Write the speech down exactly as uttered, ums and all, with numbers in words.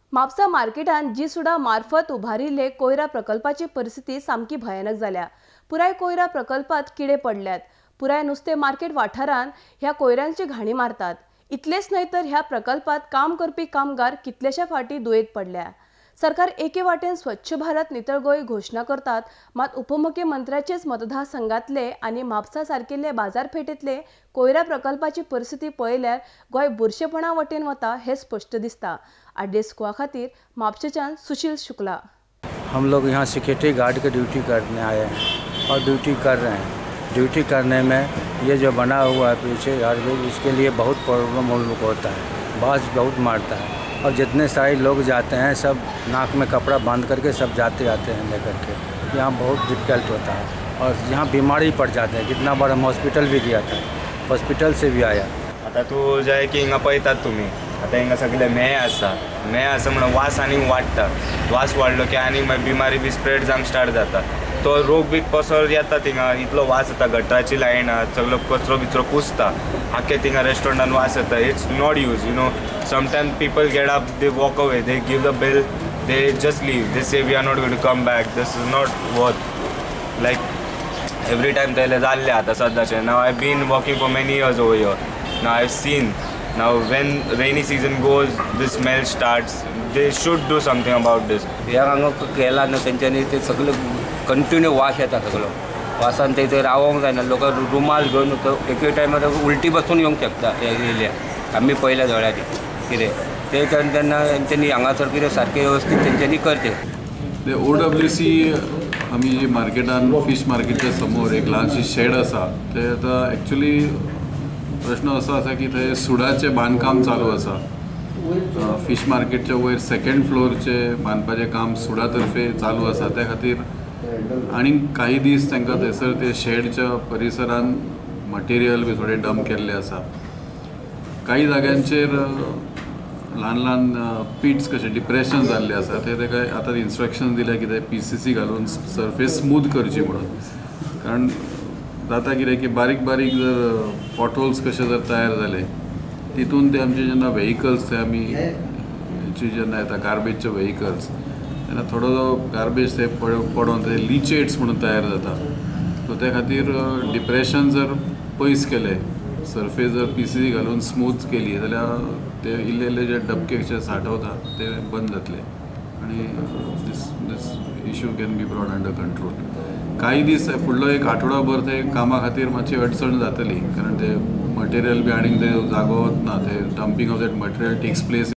म्हापसा मार्केटान जी सुडा मार्फत उभारिल्ले कोयरा प्रकल्पाची परिस्थिती सामकी भयानक झाल्या। पुराय कोयरा प्रकल्पात किडे पडल्यात। पुराय नुस्ते मार्केट वाठारान ह्या कोयऱ्यांची घाणी मारतात। इतलेच न्हय तर ह्या प्रकल्पात काम करपी कामगार कितलेशा फाटी दुयेत पडल्या। सरकार एके वाटेन स्वच्छ भारत नितळ गोंय घोषणा करतात, मात उपमुख्यमंत्र्याचेच मतदारसंघातले आनी म्हापसा सारकिल्ले बाजारपेठेतले कोयरा प्रकल्पाची परिस्थिती पळयल्यार गोंय बुरशेपणा वटेन वता हे स्पष्ट दिसता। आरडीएस गोवा खातीर म्हापशेच्यान सुशील शुक्ला। हम लोग यहाँ सिक्योरिटी गार्ड की ड्यूटी करने आए हैं और ड्यूटी कर रहे हैं। ड्यूटी करने में ये जो बना हुआ है पीछे गार्डवेज, इसके लिए बहुत प्रॉब्लम हम लोग होता है। बास बहुत मारता है और जितने सारे लोग जाते हैं सब नाक में कपड़ा बांध करके सब जाते आते हैं लेकर के। यहाँ बहुत डिफिकल्ट होता है और यहाँ बीमारी पड़ जाते हैं। कितना बार हम हॉस्पिटल भी गया था, हॉस्पिटल से भी आया। आता तू जाय की हिंगा पळयतात तुम्ही, आता हिंगा सगळे मेय आसा मेय आसा म्हणून वास आनी वाडटा। वास वाडलो की आनी मागीर बिमारी बी स्प्रेड जावंक स्टार्ट जाता। तो रोग बी कसो येता थिंगा, इतलो वास येता, गटराची लायन सगळो कचरो बिचरो कुसता, आख्खे थिंगा रेस्टॉरंटान वास येता। It's not use you know sometime people get up, they walk away, they give the bill, they just leave, they say we are not going to come back, this is not worth like every time तेले जाल्ले आतां सद्याचे। Now I been working for many years over here, now I seen now when rainy season goes this smell starts, they should do something about this. ह्या हांगा केला न्हू तेंच्यांनी, ते सगळे कंटिन्यू वास येता सगळो। वासान ते इथे रावोंक जायना। लोक रुमाल घेवन एके टायमार उलटी बसून येवंक शकता येयल्या। आमी पयल्या दोळ्यांनी कितें ते तेन्ना तेंच्यांनी हांगासर कितें सारकें वेवस्थीत तेंच्यांनी करचें। ते ओ डब्ल्यू सी आमी मार्केटान फीश मार्केटच्या समोर एक ल्हानशी शेड आसा, ते आतां एक्चुली प्रश्न असो आसा की थंय सुडाचें बांदकाम चालू आसा। फीश मार्केटच्या वयर सेकंड फ्लोरचें बांदपाचें काम सुडा तर्फे चालू आसा। त्या खातीर आनीक काही दीस तांकां थंयसर ते शेडच्या परिसरान मटेरियल बी थोडे डंप केल्ले आसा। काही जाग्यांचेर ल्हान ल्हान पिट्स कशे डिप्रेशन जाल्ले आसा, ते ताका आतां इन्स्ट्रक्शन दिल्या की ते पी सी सी घालून सर्फेस स्मूथ करची म्हणून। कारण जाता कितें की बारीक बारीक जर पॉटहोल्स कशे जर तयार जाले, तितून ते आमचे जेन्ना व्हेहिकल्स ते आमी हेची जेन्ना येता गार्बेजचे व्हेहिकल्स, तेन्ना थोडो जो गार्बेज ते पडोवन ते लिचेट्स म्हणून तयार जाता। सो त्या खातीर डिप्रेशन जर पयस केले, सर्फेस जर पी सी सी घालून स्मूथ केली जाल्यार ते इल्ले इल्ले जे डबके जे साठवता ते बंद जातले आनी दीस दीस issue can be brought under control. काही दीस फुडलो एक आठवडाभर ते कामा खातीर मातशी अडचण जातली, कारण ते मटेरियल बी आनीक ते जागो ना, ते dumping of that material takes place